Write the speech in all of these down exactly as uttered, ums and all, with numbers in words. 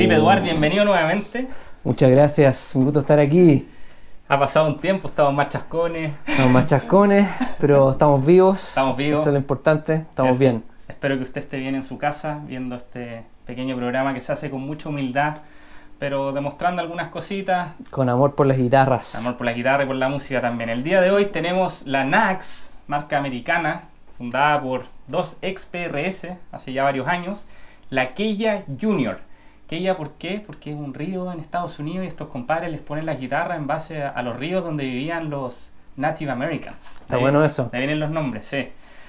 Felipe Duarte, bienvenido nuevamente. Muchas gracias, un gusto estar aquí. Ha pasado un tiempo, estamos más chascones. Estamos más chascones, pero estamos vivos. Estamos vivos. Eso es lo importante, estamos Eso. bien. Espero que usted esté bien en su casa, viendo este pequeño programa que se hace con mucha humildad, pero demostrando algunas cositas. Con amor por las guitarras. Amor por la guitarra y por la música también. El día de hoy tenemos la N A X, marca americana, fundada por dos ex P R S hace ya varios años, la Keya Junior. Keya, ¿por qué? Porque es un río en Estados Unidos y estos compadres les ponen las guitarras en base a, a los ríos donde vivían los Native Americans. Está de, bueno eso. De ahí vienen los nombres, sí.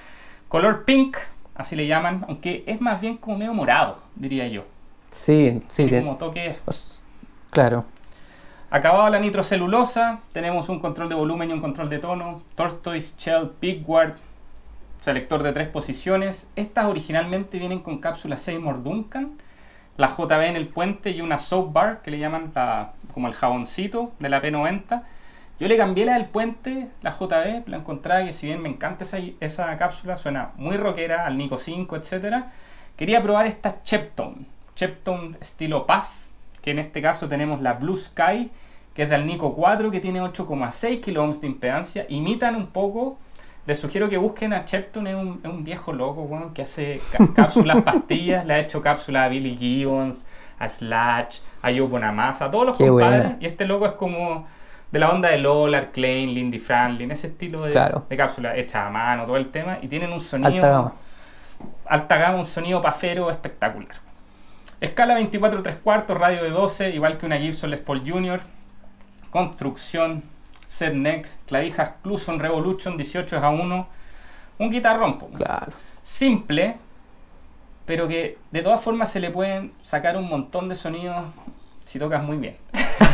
Color pink, así le llaman, aunque es más bien como medio morado, diría yo. Sí, sí. Tiene como toque. Claro. Acabado la nitrocelulosa, tenemos un control de volumen y un control de tono, Tortoise Shell Pigward, selector de tres posiciones. Estas originalmente vienen con cápsula Seymour Duncan, la J B en el puente y una soap bar que le llaman la, como el jaboncito de la P noventa. Yo le cambié la del puente, la J B, la encontraba que si bien me encanta esa, esa cápsula, suena muy rockera, al Nico cinco, etcétera. Quería probar esta Cheptone, Cheptone estilo Puff, que en este caso tenemos la Blue Sky, que es del Nico cuatro, que tiene ocho coma seis kilo ohms de impedancia. Imitan un poco. Les sugiero que busquen a Cheptone, es un, es un viejo loco, bueno, que hace cápsulas, pastillas, le ha hecho cápsulas a Billy Gibbons, a Slash, a Joe Bonamassa, a todos los Qué compadres. buena. Y este loco es como de la onda de Lola, Klein, Lindy Franklin, ese estilo de, Claro. de cápsula hecha a mano, todo el tema. Y tienen un sonido... Alta gama. Alta gama, un sonido pafero espectacular. Escala veinticuatro tres cuartos, radio de doce, igual que una Gibson Les Paul Junior. Construcción... set neck, clavijas Cluson Revolution dieciocho a uno, un guitarrón, po. Claro. Simple, pero que de todas formas se le pueden sacar un montón de sonidos si tocas muy bien.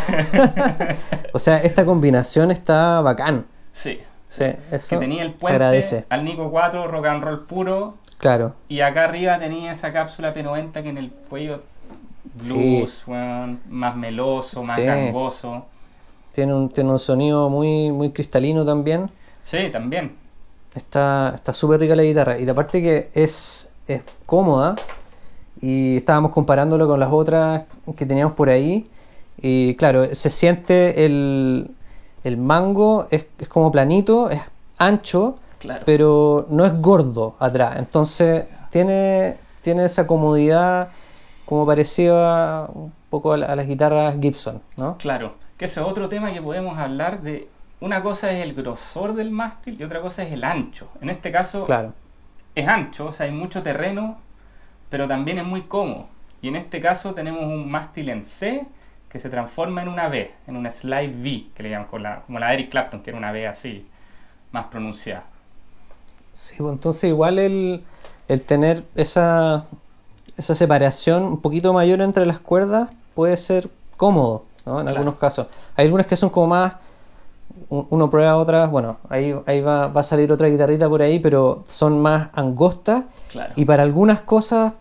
O sea, esta combinación está bacán. Sí, Sí, eso que tenía el se puente agradece. al Nico cuatro, rock and roll puro, Claro. y acá arriba tenía esa cápsula P noventa que en el cuello blues, Sí. weón, más meloso, más Sí. gangoso. Tiene un, tiene un sonido muy, muy cristalino también. Sí, también. Está está súper rica la guitarra. Y de aparte que es, es cómoda. Y estábamos comparándolo con las otras que teníamos por ahí. Y claro, se siente el, el mango, es, es como planito, es ancho, Claro. pero no es gordo atrás. Entonces tiene, tiene esa comodidad como parecida un poco a, la- a las guitarras Gibson, ¿no? Claro, que ese es otro tema que podemos hablar de. Una cosa es el grosor del mástil y otra cosa es el ancho. En este caso Claro. es ancho, o sea, hay mucho terreno, pero también es muy cómodo. Y en este caso tenemos un mástil en C que se transforma en una V, en una slide V, que le llaman, con la, como la de Eric Clapton, que era una V así, más pronunciada. Sí, pues entonces igual el, el tener esa, esa separación un poquito mayor entre las cuerdas puede ser cómodo, ¿no? En Claro. algunos casos. Hay algunas que son como más, u- uno prueba otras, bueno, ahí, ahí va, va a salir otra guitarrita por ahí, pero son más angostas Claro. y para algunas cosas,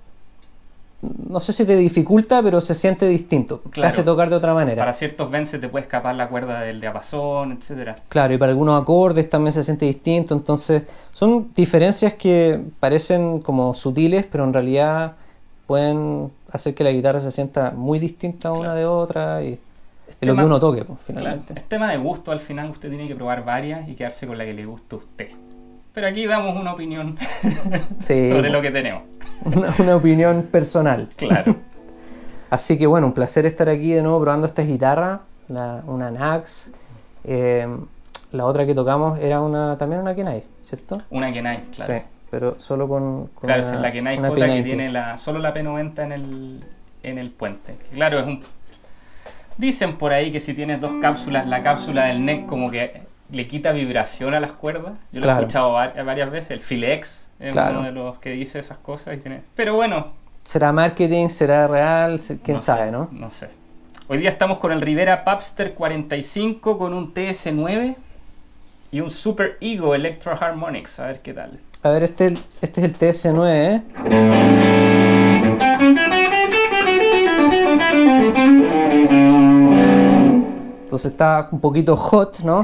no sé si te dificulta, pero se siente distinto, te Claro. hace tocar de otra manera. Para ciertos bends se te puede escapar la cuerda del diapasón, etcétera. Claro, y para algunos acordes también se siente distinto, entonces son diferencias que parecen como sutiles, pero en realidad pueden hacer que la guitarra se sienta muy distinta una Claro. de otra y, y lo tema- que uno toque, pues, Claro, finalmente. es tema de gusto, al final usted tiene que probar varias y quedarse con la que le guste a usted. Pero aquí damos una opinión Sí, sobre lo que tenemos. una, una opinión personal. Claro. Así que bueno, un placer estar aquí de nuevo probando esta guitarra, la- una N A X. Eh, la otra que tocamos era una también una Kenai, ¿cierto? Una Kenai, claro. Sí, pero solo con, con Claro, una, esa es la Kenai una J que P noventa. tiene la, solo la P noventa en el, en el puente. Claro, es un... Dicen por ahí que si tienes dos cápsulas, la cápsula del neck como que le quita vibración a las cuerdas. Yo lo Claro. he escuchado va- varias veces. El Filex es Claro. uno de los que dice esas cosas. Y tiene... Pero bueno, ¿Será marketing? ¿Será real? ¿Quién no sabe, sé, no? No sé. Hoy día estamos con el Rivera Papster cuarenta y cinco con un T S nueve y un Super Ego Electro Harmonics. A ver qué tal. A ver, este, este es el T S nueve, ¿eh? Entonces está un poquito hot, ¿no?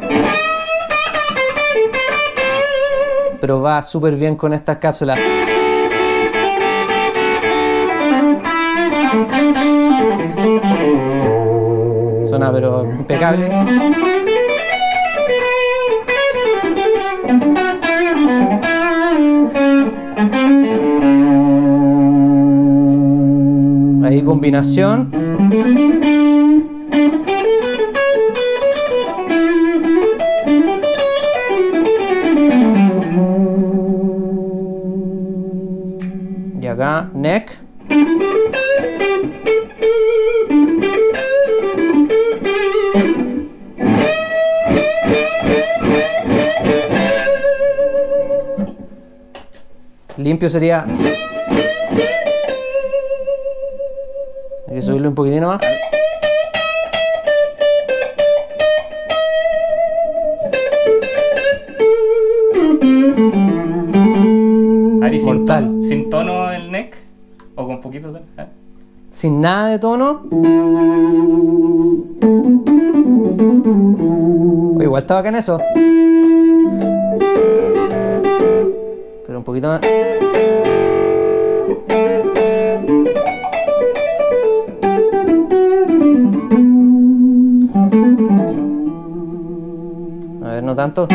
Pero va súper bien con estas cápsulas. suena pero impecable. Ahí combinación. Y acá neck. Limpio sería. Hay que subirle un poquitín más. Ari, sin, Mortal. tono, sin tono el neck o con poquito tono. ¿Eh? Sin nada de tono. O igual está bacán eso. Pero un poquito más. A ver, no tanto.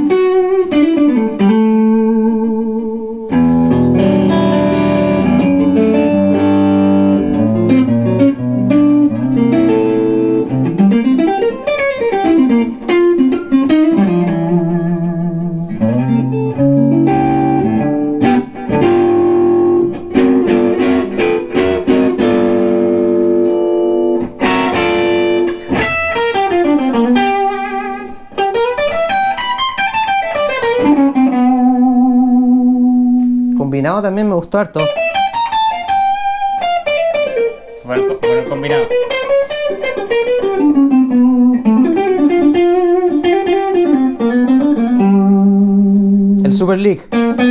Combinado también me gustó harto. Bueno, co- bueno, el combinado. El Super League.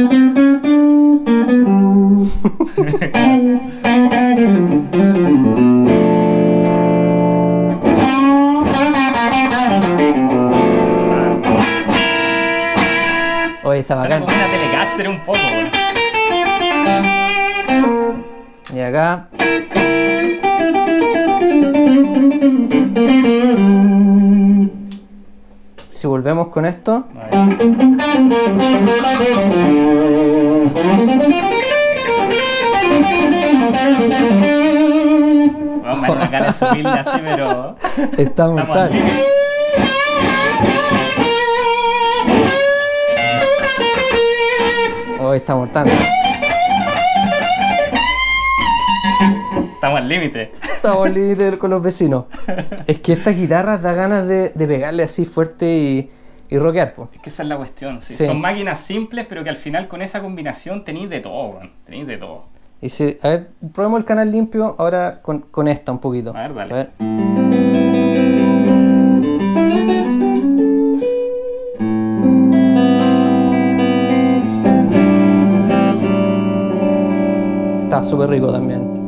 Oye, está Suena bacán. como una Telecaster un poco. Bueno. Y acá. Si volvemos con esto. A ver. Vamos, me dan una ganas de subirle así, pero. Está Estamos al mortal. límite. Hoy está mortal. Estamos al límite. Estamos al límite con los vecinos. Es que estas guitarras da ganas de, de pegarle así fuerte y, y rockear, po. Es que esa es la cuestión. Sí. Sí. Son máquinas simples, pero que al final con esa combinación tenéis de todo, weón. Tenéis de todo. Y si, a ver, probemos el canal limpio ahora con, con esta un poquito. A ver, dale. A ver. Está súper rico también.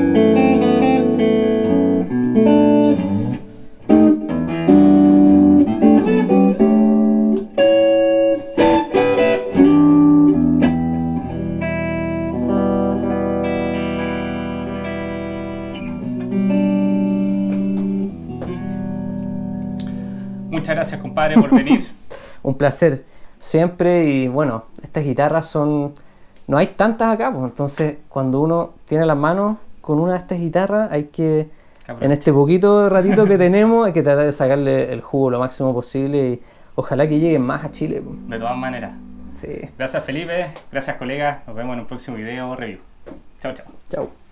Muchas gracias, compadre, por venir. Un placer siempre. Y bueno, estas guitarras son... No hay tantas acá, pues entonces cuando uno tiene las manos con una de estas guitarras hay que, en este poquito ratito que tenemos, hay que tratar de sacarle el jugo lo máximo posible y ojalá que lleguen más a Chile, pues. De todas maneras. Sí. Gracias, Felipe. Gracias, colegas. Nos vemos en un próximo video review. Chao, chao. Chao.